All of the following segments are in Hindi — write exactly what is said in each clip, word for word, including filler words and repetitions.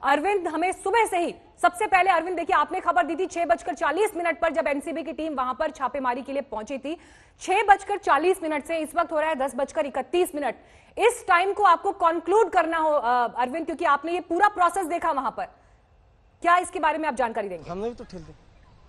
अरविंद, हमें सुबह से ही सबसे पहले अरविंद देखिए, आपने खबर दी थी छह बजकर चालीस मिनट पर जब एनसीबी की टीम वहां पर छापेमारी के लिए पहुंची थी। छह बजकर चालीस मिनट से इस वक्त हो रहा है दस बजकर इकतीस मिनट। इस टाइम को आपको कंक्लूड करना हो अरविंद, क्योंकि आपने ये पूरा प्रोसेस देखा वहां पर, क्या इसके बारे में आप जानकारी देंगे? हमने भी तो ठीक दी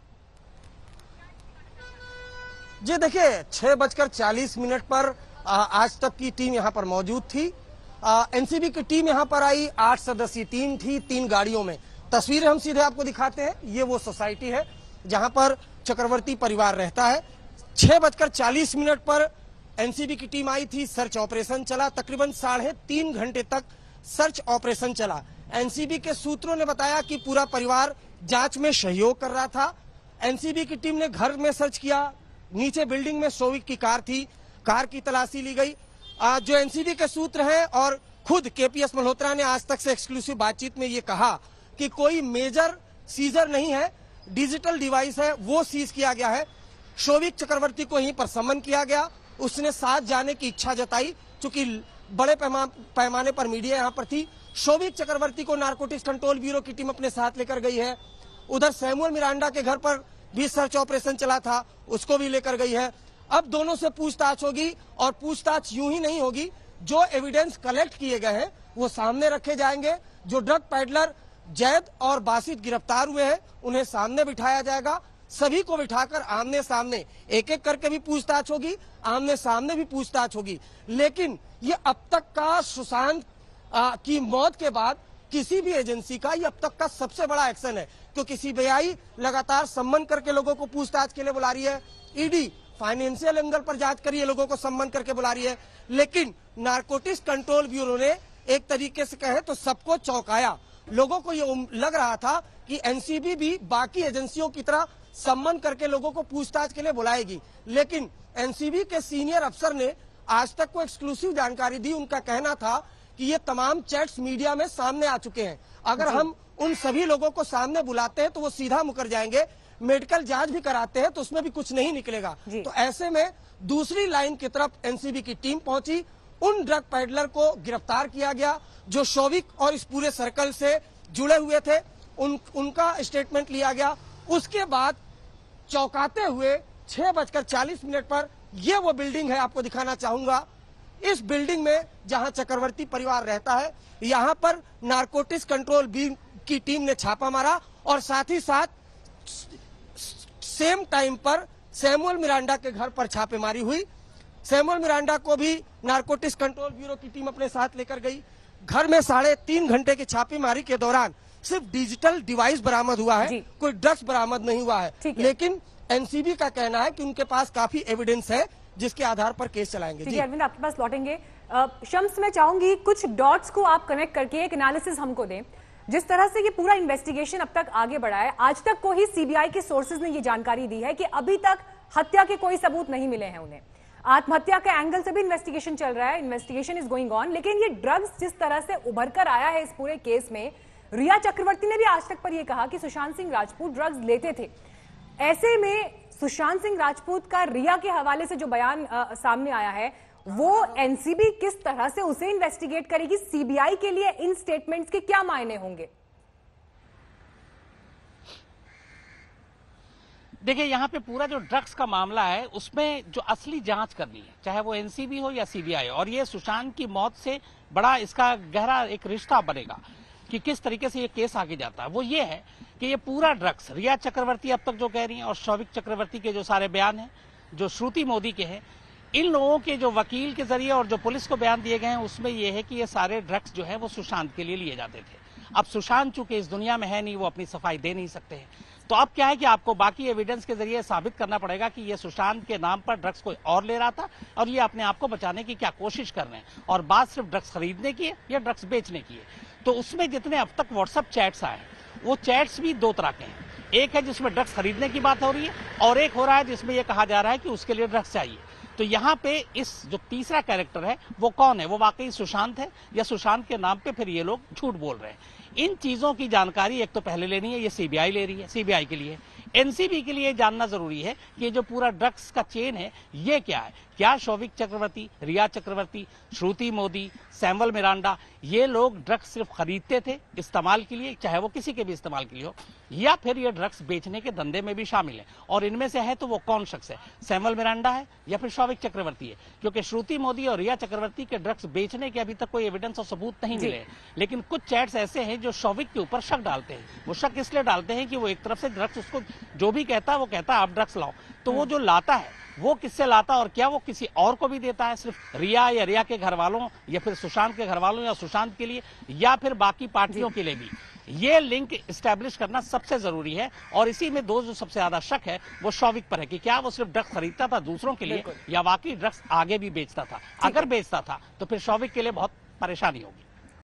जी। देखिए, छह बजकर चालीस मिनट पर आज तक की टीम यहां पर मौजूद थी। एनसीबी की टीम यहां पर आई, आठ सदस्यीय टीम थी, तीन गाड़ियों में। तस्वीरें हम सीधे आपको दिखाते हैं। ये वो सोसाइटी है जहां पर चक्रवर्ती परिवार रहता है। छह बजकर चालीस मिनट पर एनसीबी की टीम आई थी, सर्च ऑपरेशन चला। तकरीबन साढ़े तीन घंटे तक सर्च ऑपरेशन चला। एनसीबी के सूत्रों ने बताया कि पूरा परिवार जांच में सहयोग कर रहा था। एनसीबी की टीम ने घर में सर्च किया, नीचे बिल्डिंग में शोविक की कार थी, कार की तलाशी ली गई। आज जो एनसीबी के सूत्र हैं और खुद केपीएस मल्होत्रा ने आज तक से एक्सक्लूसिव बातचीत में ये कहा कि कोई मेजर सीजर नहीं है, डिजिटल डिवाइस है वो सीज किया गया है। शोविक चक्रवर्ती को यहीं पर समन किया गया। उसने साथ जाने की इच्छा जताई, चूंकि बड़े पैमा, पैमाने पर मीडिया यहाँ पर थी। शोविक चक्रवर्ती को नारकोटिक्स कंट्रोल ब्यूरो की टीम अपने साथ लेकर गई है। उधर सैमुअल मिरांडा के घर पर भी सर्च ऑपरेशन चला था, उसको भी लेकर गई है। अब दोनों से पूछताछ होगी और पूछताछ यूं ही नहीं होगी, जो एविडेंस कलेक्ट किए गए हैं वो सामने रखे जाएंगे। जो ड्रग पैडलर जैद और बासित गिरफ्तार हुए हैं उन्हें सामने बिठाया जाएगा। सभी को बिठाकर आमने सामने एक एक करके भी पूछताछ होगी, आमने सामने भी पूछताछ होगी। लेकिन ये अब तक का सुशांत की मौत के बाद किसी भी एजेंसी का ये अब तक का सबसे बड़ा एक्शन है, क्योंकि सीबीआई लगातार सम्मन करके लोगों को पूछताछ के लिए बुला रही है। ईडी फाइनेंशियल एंगल पर जांच करिए लोगों को सम्मन करके बुला रही है। लेकिन नारकोटिक्स कंट्रोल ब्यूरो ने एक तरीके से कहे तो सबको चौंकाया। लोगों को ये लग रहा था कि एनसीबी भी बाकी एजेंसियों की तरह सम्मन करके लोगों को पूछताछ के लिए बुलाएगी, लेकिन एनसीबी के सीनियर अफसर ने आज तक को एक्सक्लूसिव जानकारी दी। उनका कहना था कि ये तमाम चैट्स मीडिया में सामने आ चुके हैं। अगर हम उन सभी लोगों को सामने बुलाते हैं तो वो सीधा मुकर जाएंगे। मेडिकल जांच भी कराते हैं तो उसमें भी कुछ नहीं निकलेगा। तो ऐसे में दूसरी लाइन की तरफ एनसीबी की टीम पहुंची। उन ड्रग पैडलर को गिरफ्तार किया गया जो शोविक और इस पूरे सर्कल से जुड़े हुए थे। उन उनका स्टेटमेंट लिया गया। उसके बाद चौंकाते हुए छह बजकर चालीस मिनट पर यह वो बिल्डिंग है, आपको दिखाना चाहूंगा। इस बिल्डिंग में जहां चक्रवर्ती परिवार रहता है, यहां पर नारकोटिक्स कंट्रोल ब्यूरो की टीम ने छापा मारा और साथ ही साथ सेम टाइम पर सैमुअल मिरांडा के घर पर छापेमारी हुई। सैमुअल मिरांडा को भी नारकोटिक्स कंट्रोल ब्यूरो की टीम अपने साथ लेकर गई। घर में साढ़े तीन घंटे की छापेमारी के दौरान सिर्फ डिजिटल डिवाइस बरामद हुआ है, कोई ड्रग्स बरामद नहीं हुआ है, है। लेकिन एनसीबी का कहना है कि उनके पास काफी एविडेंस है जिसके आधार पर केस चलाएंगे। जी अरविंद, आपके पास लौटेंगे। शम्स, मैं चाहूंगी कुछ डॉट्स को आप कनेक्ट करके एक एनालिसिस हमको दें। जिस तरह से ये पूरा इन्वेस्टिगेशन अब तक आगे बढ़ा है, आज तक को ही सीबीआई के सोर्सेज ने ये जानकारी दी है कि अभी तक हत्या के कोई सबूत नहीं मिले हैं उन्हें। आत्महत्या के एंगल से भी इन्वेस्टिगेशन चल रहा है, इन्वेस्टिगेशन इज गोइंग ऑन। लेकिन ये ड्रग्स जिस तरह से उभर कर आया है इस पूरे केस में, रिया चक्रवर्ती ने भी आज तक पर यह कहा कि सुशांत सिंह राजपूत ड्रग्स लेते थे। ऐसे में सुशांत सिंह राजपूत का रिया के हवाले से जो बयान आ, सामने आया है, वो एनसीबी किस तरह से उसे इन्वेस्टिगेट करेगी? सीबीआई के लिए इन स्टेटमेंट्स के क्या मायने होंगे? देखिए, यहाँ पे पूरा जो ड्रग्स का मामला है उसमें जो असली जांच करनी है, चाहे वो एनसीबी हो या सीबीआई, और ये सुशांत की मौत से बड़ा इसका गहरा एक रिश्ता बनेगा कि किस तरीके से ये केस आगे जाता है। वो ये है कि ये पूरा ड्रग्स, रिया चक्रवर्ती अब तक जो कह रही है और शौविक चक्रवर्ती के जो सारे बयान हैं, जो श्रुति मोदी के हैं, इन लोगों के जो वकील के जरिए और जो पुलिस को बयान दिए गए हैं, उसमें यह है कि ये सारे ड्रग्स जो है वो सुशांत के लिए लिए जाते थे। अब सुशांत चूंकि इस दुनिया में है नहीं, वो अपनी सफाई दे नहीं सकते हैं, तो अब क्या है कि आपको बाकी एविडेंस के जरिए साबित करना पड़ेगा कि ये सुशांत के नाम पर ड्रग्स कोई और ले रहा था और ये अपने आप को बचाने की क्या कोशिश कर रहे हैं, और बात सिर्फ ड्रग्स खरीदने की है या ड्रग्स बेचने की है। तो उसमें जितने अब तक व्हाट्सएप चैट्स आए, वो चैट्स भी दो तरह के हैं। एक है जिसमें ड्रग्स खरीदने की बात हो रही है, और एक हो रहा है जिसमें यह कहा जा रहा है कि उसके लिए ड्रग्स चाहिए। तो यहाँ पे इस जो तीसरा कैरेक्टर है वो कौन है? वो वाकई सुशांत है या सुशांत के नाम पे फिर ये लोग झूठ बोल रहे हैं? इन चीजों की जानकारी एक तो पहले लेनी है, ये सीबीआई ले रही है, सीबीआई के लिए। एनसीबी के लिए जानना जरूरी है कि ये जो पूरा ड्रग्स का चेन है ये क्या है। क्या शौविक चक्रवर्ती, रिया चक्रवर्ती, श्रुति मोदी, सैमुअल मिरांडा ये लोग ड्रग्स सिर्फ खरीदते थे इस्तेमाल के लिए, चाहे वो किसी के भी इस्तेमाल के लिए हो, या फिर ये ड्रग्स बेचने के धंधे में भी शामिल है? और इनमें से है तो वो कौन शख्स है, सैमुअल मिरांडा है या फिर शौविक चक्रवर्ती है? क्योंकि श्रुति मोदी और रिया चक्रवर्ती के ड्रग्स बेचने के अभी तक कोई एविडेंस और सबूत नहीं मिले, लेकिन कुछ चैट्स ऐसे हैं जो शौविक के ऊपर शक डालते हैं। वो शक इसलिए डालते हैं कि वो एक तरफ से ड्रग्स उसको जो भी कहता है वो कहता है आप ड्रग्स लाओ, तो वो जो लाता है वो किससे लाता और क्या वो किसी और को भी देता है, सिर्फ रिया या रिया के घर वालों या फिर सुशांत के घर वालों या सुशांत के लिए या फिर बाकी पार्टियों के लिए भी? ये लिंक एस्टैब्लिश करना सबसे जरूरी है। और इसी में दो जो सबसे ज्यादा शक है वो शौविक पर है कि क्या वो सिर्फ ड्रग्स खरीदता था दूसरों के लिए या वाकई ड्रग्स आगे भी बेचता था। अगर बेचता था तो फिर शौविक के लिए बहुत परेशानी होगी।